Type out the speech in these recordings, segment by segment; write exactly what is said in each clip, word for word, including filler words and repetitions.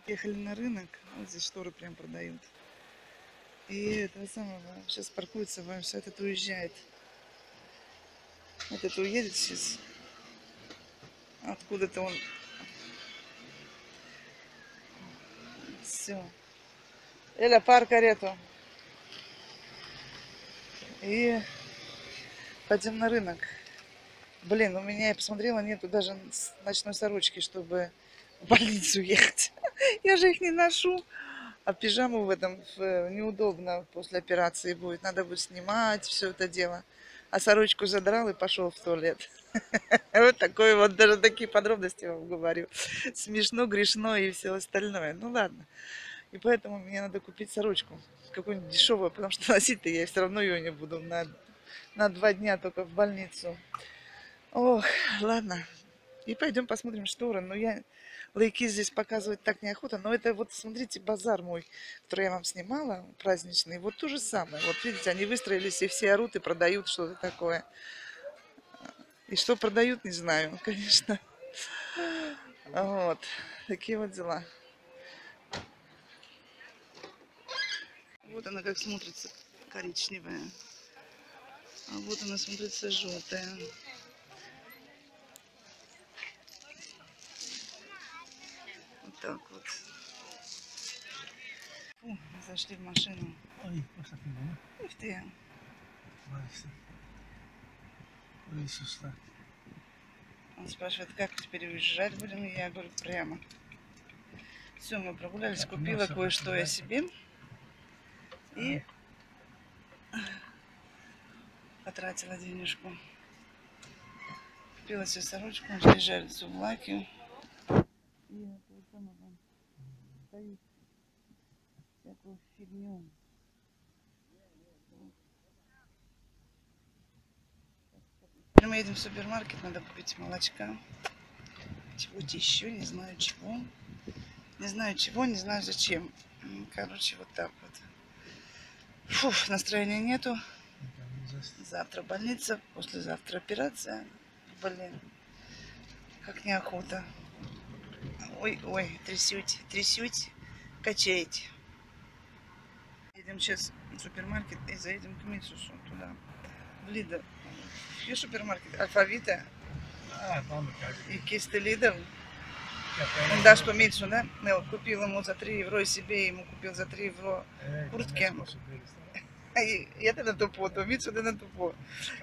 Ехали на рынок, вот здесь шторы прям продают. И этого самого, сейчас паркуется ваш, этот уезжает. Этот уедет сейчас. Откуда-то он. Все. Эля, пар карету. И пойдем на рынок. Блин, у меня, я посмотрела, нету даже ночной сорочки, чтобы в больницу ехать. Я же их не ношу. А пижаму в этом в, неудобно после операции будет. Надо будет снимать все это дело. А сорочку задрал и пошел в туалет. Вот такое вот, даже такие подробности вам говорю. Смешно, грешно и все остальное. Ну ладно. И поэтому мне надо купить сорочку. Какую-нибудь дешевую, потому что носить-то я все равно ее не буду. На, на два дня только в больницу. Ох, ладно. И пойдем посмотрим шторы. Но я лайки здесь показывать так неохота. Но это вот, смотрите, базар мой, который я вам снимала, праздничный. Вот то же самое. Вот видите, они выстроились и все орут и продают что-то такое. И что продают, не знаю, конечно. Вот. Такие вот дела. Вот она как смотрится, коричневая. А вот она смотрится желтая. Вот так вот. Фу, зашли в машину. Ой, Ух ты. Он спрашивает, как теперь уезжать будем. И я говорю, прямо. Все, мы прогулялись, купила кое-что я себе. И потратила денежку. Купила себе сорочку, заезжали в Лаки. И это самого стоит всякую фигню. Теперь мы едем в супермаркет, надо купить молочка. Чего-то еще, не знаю чего. Не знаю чего, не знаю зачем. Короче, вот так вот. Фу, настроения нету. Завтра больница, послезавтра операция. Блин, как неохота. Ой, ой, трясете, трясете, качаете. Едем сейчас в супермаркет и заедем к Митсусу туда. В Лидл. В супермаркет Алфавита и кисты Лидл. Он даст по Митсу, да? Я вот купил ему за три евро и себе, ему купил за три евро куртки. И это на тупо, то Митсу, да на тупо.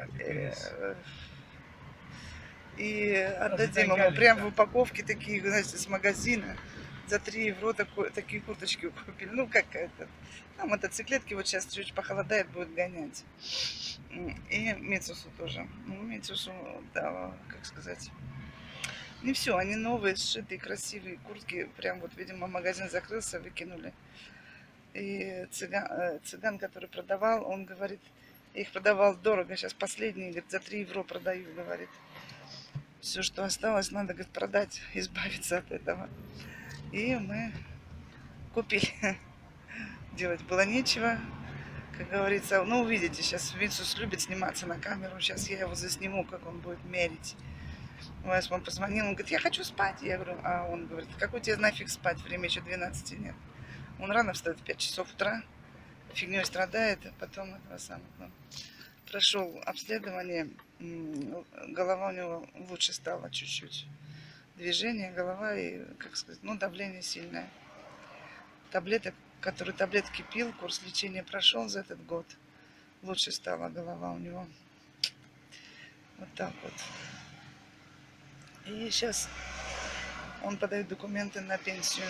И отдадим ему прям в упаковке такие, знаете, с магазина. За три евро такой, такие курточки купили. Ну, как это. А мотоциклетки вот сейчас чуть похолодает, будет гонять. И Митсусу тоже. Ну, Митсусу, да, как сказать. Не все, они новые, сшитые, красивые куртки. Прям вот, видимо, магазин закрылся, выкинули. И цыган, цыган, который продавал, он говорит, я их продавал дорого, сейчас последние, говорит, за три евро продаю, говорит. Все, что осталось, надо, говорит, продать, избавиться от этого. И мы купили. Делать было нечего, как говорится. Ну, увидите, сейчас Винсус любит сниматься на камеру. Сейчас я его засниму, как он будет мерить. Он позвонил, он говорит, я хочу спать. Я говорю, а он говорит, какой тебе нафиг спать, время еще двенадцати нет. Он рано встает в пять часов утра, фигней страдает, а потом этого самого. Прошел обследование, голова у него лучше стала чуть-чуть. Движение, голова и, как сказать, ну, давление сильное. Таблеток, который таблетки пил, курс лечения прошел за этот год. Лучше стала голова у него. Вот так вот. И сейчас он подает документы на пенсию.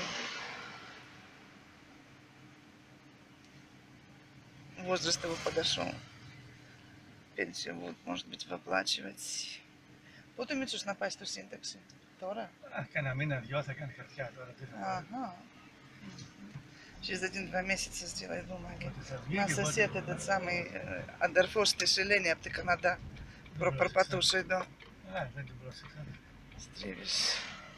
Возраст его подошел. Пенсию будут, может быть, выплачивать. Потом Митсус на пасту синтакси. Тора? Ага. Через один-два месяца сделает бумаги. У нас сосед этот самый Адерфорский шеление в Канада. Про пропатуши, да. Стревишь.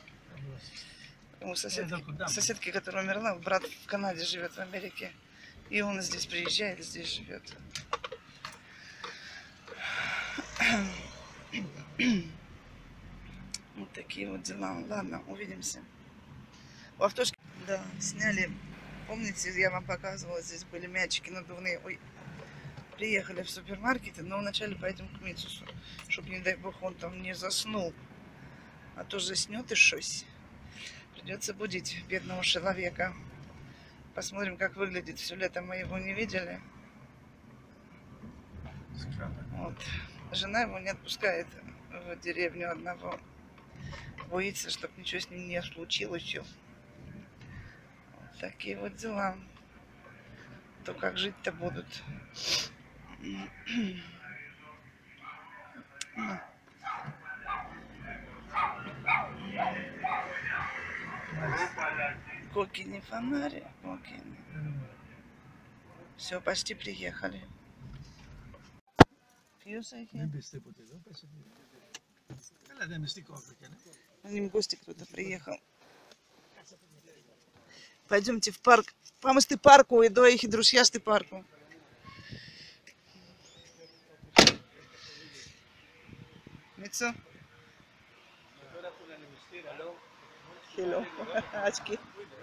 У соседки, соседки, которая умерла, брат в Канаде живет, в Америке. И он здесь приезжает, здесь живет. Вот такие вот дела. Ладно, увидимся. У автошки Да, сняли. Помните, я вам показывала, здесь были мячики надувные. Ой, приехали в супермаркеты, но вначале пойдем к Митсусу, чтобы, не дай бог, он там не заснул. А то заснет и шось. Придется будить бедного человека. Посмотрим, как выглядит. Все лето мы его не видели. Вот. Жена его не отпускает в деревню одного. Боится, чтобы ничего с ним не случилось. Вот такие вот дела. То как жить-то будут. Кокини фонари, кокини. Все, почти приехали. За ним гости кто-то приехал. Пойдемте в парк. Помысты парку, и до их и друзья ты парку. Митсу. Hello. Очки.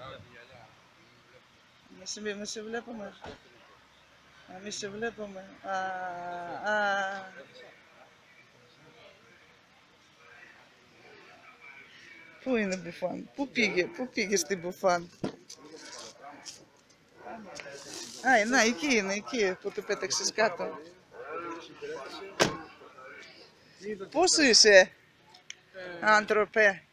Мы себе, мы себе влепаем. А мы себе влепаем. А, а. Пуй на буфан. Пупиги, пупиги ж ты буфан. Ай, на, iki, на iki, που του πέταξες κάτω. Πώς είσαι, άνθρωπε?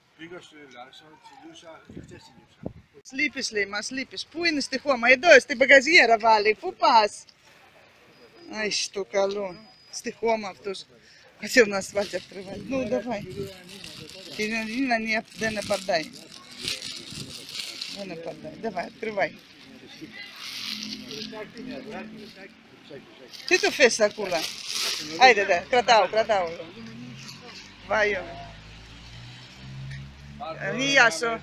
Λείπεις, λέει, μας λείπεις. Πού είναι στη χώμα? Εδώ, στην μπαγκαζιέρα βάλει. Πού πας? Ай, что καλό. Στη χώμα αυτός. Хотел на асфальте открывать. Ну, давай. Ирина не, не нападай. Не нападай. Давай, открывай. Τι του φες, σακούλα? Άιντε, δε, κρατάω, κρατάω. Βάιο. Γεια σου.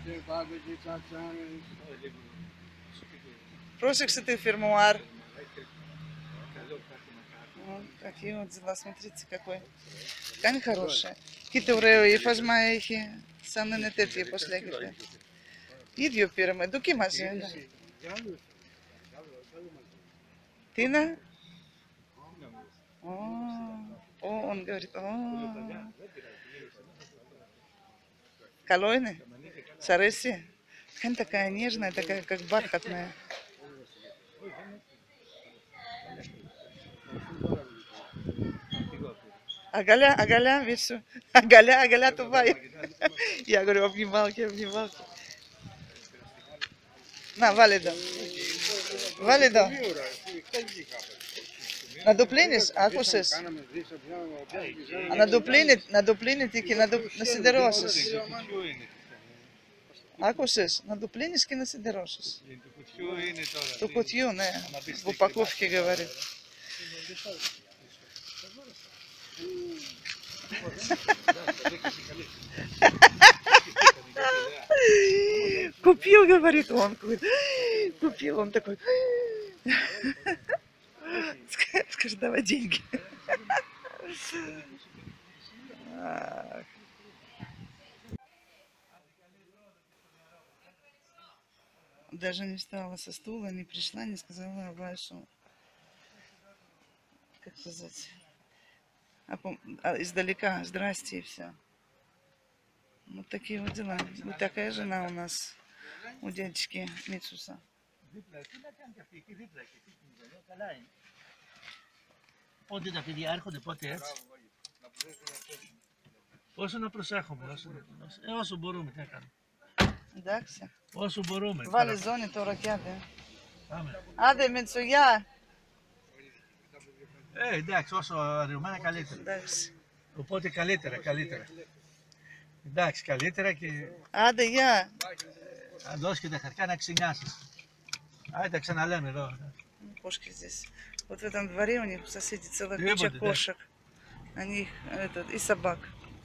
Πρόσεξε ты фермуар. Вот такие вот дела. Смотрите, какой. Ткань хорошая. Какие-то уреи, фазмаихи. Самые не τέτοιοι, πώς λέγεται. Ίδιο πήραμε. Δοκίμασε. Τι είναι? О, он говорит, о. Καλό είναι? Σ' αρέσει? Ткань такая нежная, такая как бархатная. Агаля, Агаля, видишь? Агаля, Агаля, тувай. Я говорю, обнималки, обнималки. Να, βάλε εδώ. Βάλε εδώ. Να το πλύνεις, άκουσες. Να το πλύνεις, να το πλύνεις και να το να σιδερώσεις. Άκουσες, να το πλύνεις και να σιδερώσεις. Το κουτιού, ναι. В упаковке говорит. Купил, говорит он. Купил, он такой. Скажи, давай деньги. Даже не встала со стула, не пришла, не сказала Вашу, как сказать, а, а, издалека, здрасте и все. Вот такие вот дела. Вот такая жена у нас, у дядечки Митсуса. Πότε τα παιδιά έρχονται, πότε έτσι. Όσο να προσέχουμε, όσο, ε, όσο μπορούμε, τι να κάνουμε. Εντάξει. Όσο μπορούμε. Βάλε ζώνη τώρα κι άντε. Πάμε. Άντε Μιτσουγιά. Ε, εντάξει, όσο αραιωμένα καλύτερα. Εντάξει. Οπότε καλύτερα, καλύτερα. Εντάξει, καλύτερα και Άντε γεια. αν δώσει και τα χαρτιά να ξυνιάσεις. Άντε, τα ξαναλέμε εδώ. Кошки здесь. Вот в этом дворе у них у соседей целая Требуют, куча да? кошек. Они их, этот, и собак.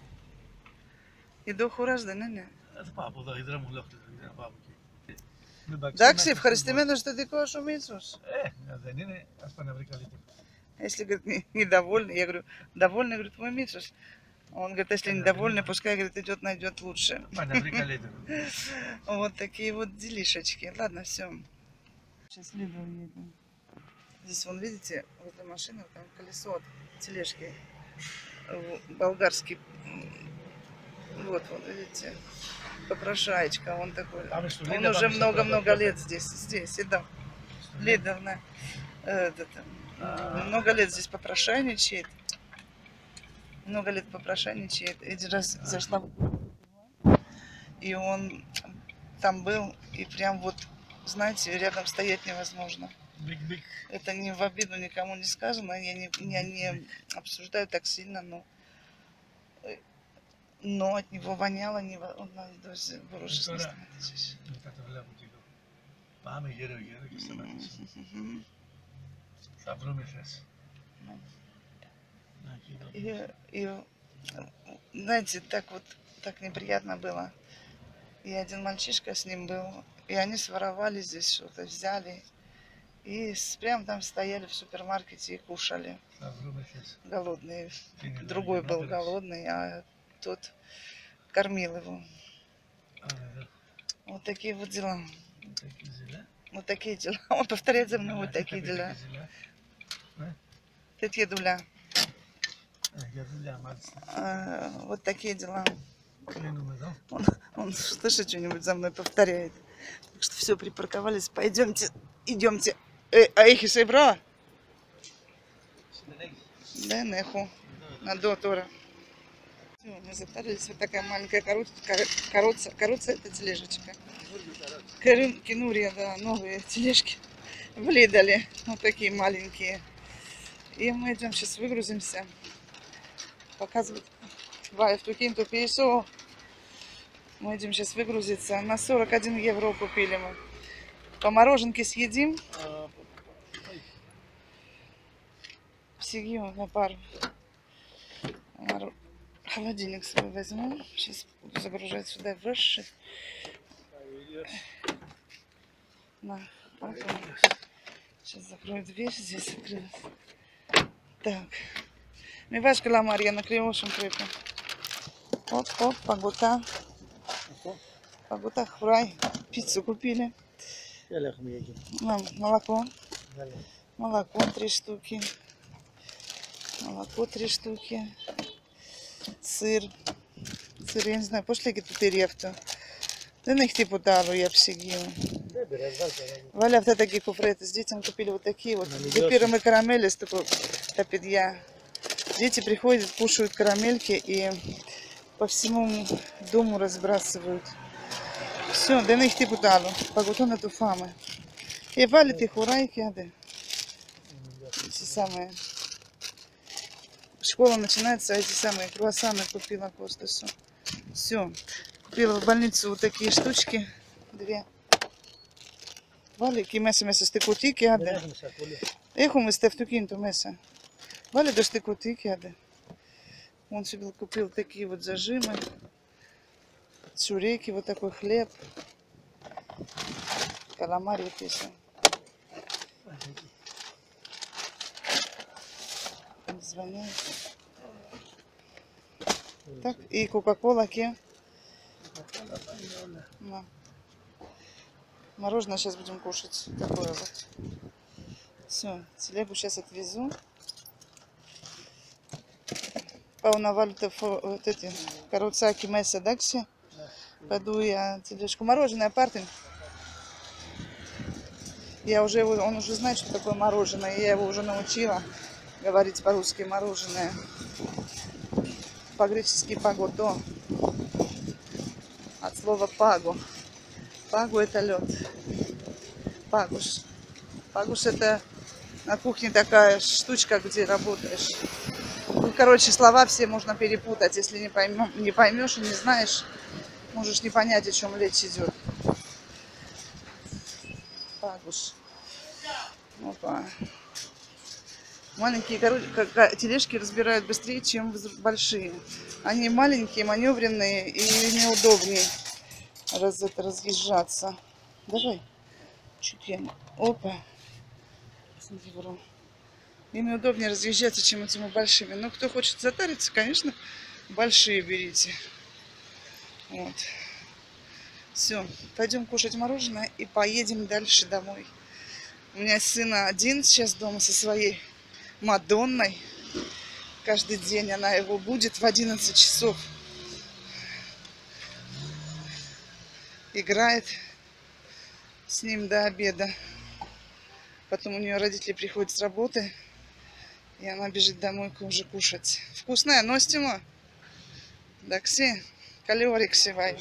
И до χωράζονται, ναι, ναι. Θα πάω από εδώ, η δρόμο λέω να πάω από εκεί. Εντάξει, ευχαριστημένος στο δικό σου Μίτσος. Ε, δεν είναι, ας πάει να βρει καλύτερα. Если, говорит, недовольны, я говорю, довольны, говорит, твой Митсус. Он говорит, если недовольны, пускай, говорит, идет, найдет лучше. Мадам, приколите. Вот такие вот делишечки. Ладно, все. Сейчас Лиду уедем. Здесь, вон, видите, возле машины, там колесо от тележки. Болгарский. Вот, вон, видите. Попрошаечка, он такой. Он уже много-много лет здесь. Здесь, и да. Лидовна. Много лет здесь попрошайничает. Много лет попрошайничает. Один раз зашла, и он там был, и прям вот, знаете, рядом стоять невозможно. Биг-биг. Это не в обиду никому не сказано, я не, я не обсуждаю так сильно, но, но от него воняло, не и, и, знаете, так вот, так неприятно было. И один мальчишка с ним был, и они своровали здесь что-то, взяли. И прям там стояли в супермаркете и кушали. Голодные. Другой был голодный, а тот кормил его. Вот такие вот дела. Вот такие дела. Он повторяет за мной вот такие дела. Ты дуля. Вот такие дела. Он, он слышит, что-нибудь за мной повторяет. Так что все, припарковались. Пойдемте, идемте. Э, а их и собрала? Да, неху. На дотора. Все, мы затарились. Вот такая маленькая коруца. Коруца это тележечка. Кинурия, да, новые тележки. В Лидоле. Вот такие маленькие. И мы идем, сейчас выгрузимся. Показывать. Вай, в Тукинту пейсо. Мы идем сейчас выгрузиться. На сорок один евро купили мы. По мороженке съедим. Съедим на пару. Холодильник свой возьму. Сейчас буду загружать сюда выше. На. Сейчас закрою дверь. Здесь закрылась. Так. Миваш каламар, я на кривошем крепу. Оп, оп, пагута. Пагута, хурай. Пиццу купили. Молоко. Молоко три штуки. Молоко три штуки. Сыр. Сыр, я не знаю, пошли тут и рефту. Да на их типу дару я псигила. Валя, вот такие куфреты. С детям купили вот такие вот. Депиром и карамели с такой тапидья. Дети приходят, кушают карамельки и по всему дому разбрасывают. Все, да на их типу дару. Пагутон эту фамы. И вали ты хурайки, а да. Эти самые. Школа начинается, а эти самые круассаны купила Костасу. Все. Купила в больницу вот такие штучки. Две. Вали, кимеса меса стекутики, а да. Эхо мы стефтукинту меса. Вали до стекутики, а да. Он себе купил такие вот зажимы. Чуреки, вот такой хлеб. Каламари писан. Звоняет. Так, и кока-кола ке. Да. Мороженое сейчас будем кушать. Такое вот. Все, телегу сейчас отвезу. Пауна валюта вот эти каруцаки меса дакси. Пойду я тележку. Мороженое партин. Я уже его, он уже знает, что такое мороженое. Я его уже научила говорить по-русски мороженое. По-гречески пагото. От слова пагу. Пагу это лед. Пагуш. Пагуш это на кухне такая штучка, где работаешь. Ну, короче, слова все можно перепутать. Если не, поймем, не поймешь и не знаешь, можешь не понять, о чем речь идет. Пагуш. Опа. Маленькие тележки разбирают быстрее, чем большие. Они маленькие, маневренные и неудобнее раз, это, разъезжаться. Давай. Чуть я... Опа. Ими удобнее разъезжаться, чем этими большими. Но кто хочет затариться, конечно, Большие берите. Вот. Все, пойдем кушать мороженое и поедем дальше домой. У меня сын один сейчас дома со своей Мадонной. Каждый день она его будет в одиннадцать часов. Играет с ним до обеда. Потом у нее родители приходят с работы. И она бежит домой уже кушать. Вкусная, ностима? Дакси, калорик севай.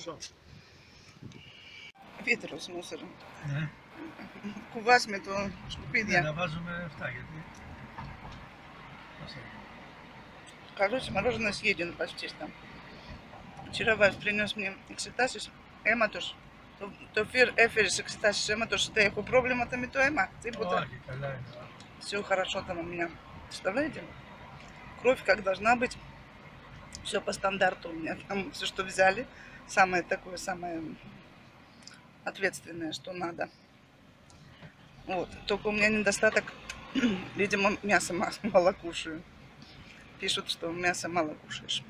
Ветер с мусором. Ne? Кувас ми то Ne, шкупидья. na bazu me wtaget. Nasıl? Короче, мороженое съедено почти там. Вчера Вась принес мне экситасис. Ема тоже. То, то фир эфирис экситасис. Ема тоже. Ты его проблема там и то Ема. Ты Oh, che calai. все хорошо там у меня. Представляете? Кровь как должна быть. Все по стандарту у меня. Там все, что взяли. Самое такое, самое ответственное, что надо. Вот. Только у меня недостаток. Видимо, мясо мало кушаю. Пишут, что мясо мало кушаешь.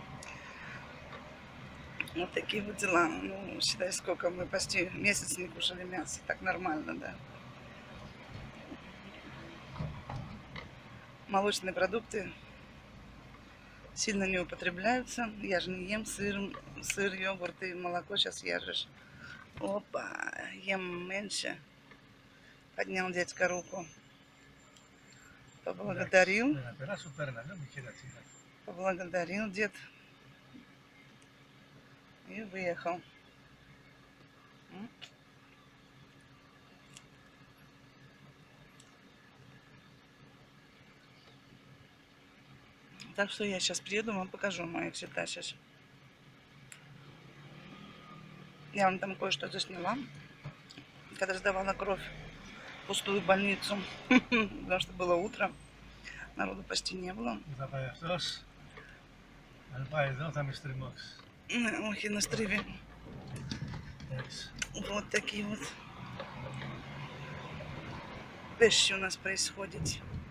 Вот такие вот дела. Ну, считай, сколько мы почти месяц не кушали мясо. Так нормально, да. Молочные продукты сильно не употребляются. Я же не ем сыр, сыр, йогурт и молоко. Сейчас я же... Опа, ем меньше. Поднял дядька руку. Поблагодарил. Поблагодарил дед. И выехал. Так что я сейчас приеду, вам покажу мои цвета сейчас. Я вам там кое-что засняла, когда сдавала кровь в пустую больницу, потому что было утро, народу почти не было. Ох, и на стриве. Вот такие вот вещи у нас происходят.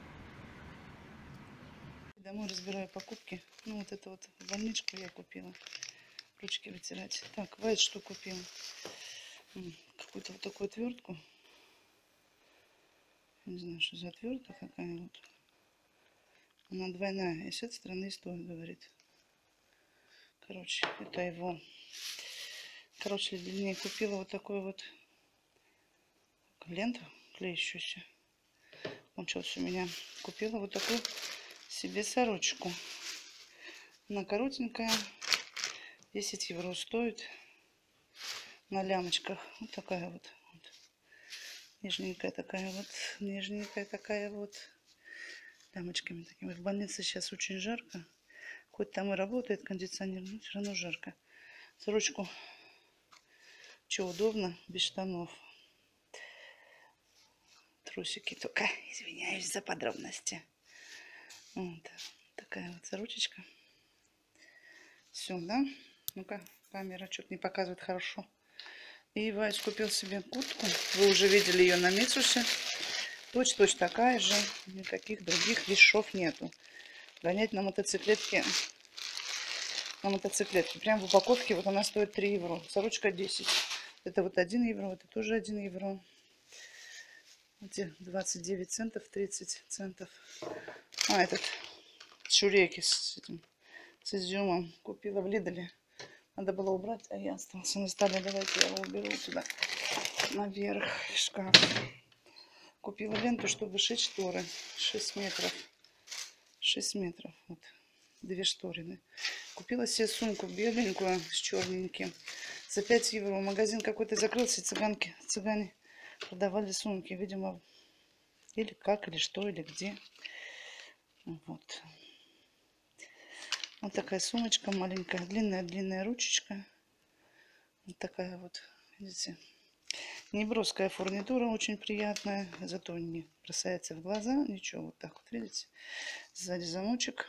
Домой разбираю покупки. Ну, вот это вот больничку я купила. Ручки вытирать. Так, Вайт что купил? Какую-то вот такую отвертку. Не знаю, что за отвертка какая вот. Она двойная. И с этой стороны и стоит, говорит. Короче, это его. Короче, длиннее купила вот такой вот ленту клеящуюся. Кончилась у меня. Купила вот такую себе сорочку. Она коротенькая. десять евро стоит. На лямочках. Вот такая вот. вот. Нежненькая такая вот. Нежненькая такая вот. Лямочками такими. В больнице сейчас очень жарко. Хоть там и работает кондиционер, но все равно жарко. Сорочку. Что удобно, без штанов. Трусики только. Извиняюсь за подробности. Вот такая вот сорочечка. Все, да? Ну-ка, камера что-то не показывает хорошо. И Вайс купил себе куртку. Вы уже видели ее на Митсусе. Точь-точь такая же. Никаких других вещов нету. Гонять на мотоциклетке. На мотоциклетке. Прям в упаковке. Вот она стоит три евро. Сорочка десять. Это вот один евро. Это тоже один евро. Эти двадцать девять центов. тридцать центов. А, этот чуреки с этим. С изюмом. Купила в Лидле. Надо было убрать, а я остался на столе. Давайте я его уберу туда. Наверх. Шкаф. Купила ленту, чтобы шить шторы. шесть метров. шесть метров. Вот. Две шторины. Купила себе сумку беленькую с черненьким. За пять евро. Магазин какой-то закрылся. Цыганки, цыгане продавали сумки. Видимо, или как, или что, или где. Вот. Вот такая сумочка маленькая. Длинная-длинная ручечка. Вот такая вот. Видите? Неброская фурнитура, очень приятная, зато не бросается в глаза, ничего, вот так вот, видите, сзади замочек.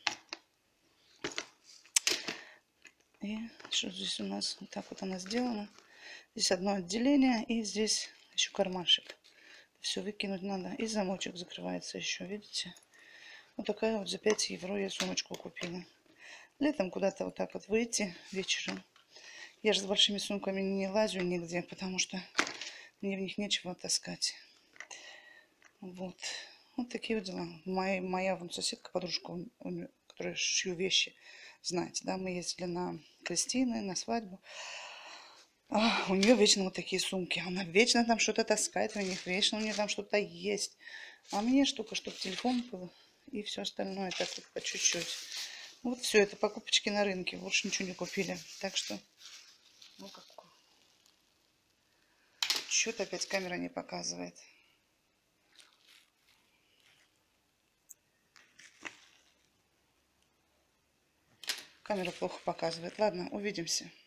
И что здесь у нас, вот так вот она сделана. Здесь одно отделение, и здесь еще кармашек. Все выкинуть надо, и замочек закрывается еще, видите. Вот такая вот за пять евро я сумочку купила. Летом куда-то вот так вот выйти вечером. Я же с большими сумками не лазю нигде, потому что мне в них нечего таскать. Вот. Вот такие вот дела. Моя, моя вон соседка, подружка, у- у неё- которая шью вещи, знаете, да, мы ездили на крестины, на свадьбу. А, у нее вечно вот такие сумки. Она вечно там что-то таскает в них, вечно у нее там что-то есть. А мне штука, чтобы телефон был и все остальное так вот по чуть-чуть. Вот все, это покупочки на рынке. Больше ничего не купили. Так что, ну как. Что-то опять камера не показывает. Камера плохо показывает. Ладно, увидимся.